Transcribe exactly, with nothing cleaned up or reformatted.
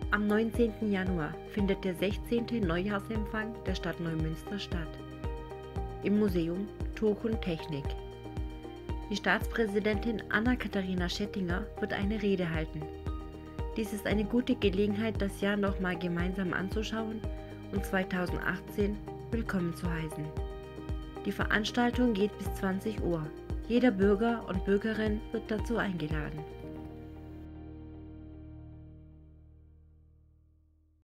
Am neunzehnten Januar findet der sechzehnte Neujahrsempfang der Stadt Neumünster statt. Im Museum Tuch und Technik. Die Staatspräsidentin Anna-Katharina Schettinger wird eine Rede halten. Dies ist eine gute Gelegenheit, das Jahr nochmal gemeinsam anzuschauen und zweitausendachtzehn willkommen zu heißen. Die Veranstaltung geht bis zwanzig Uhr. Jeder Bürger und Bürgerin wird dazu eingeladen.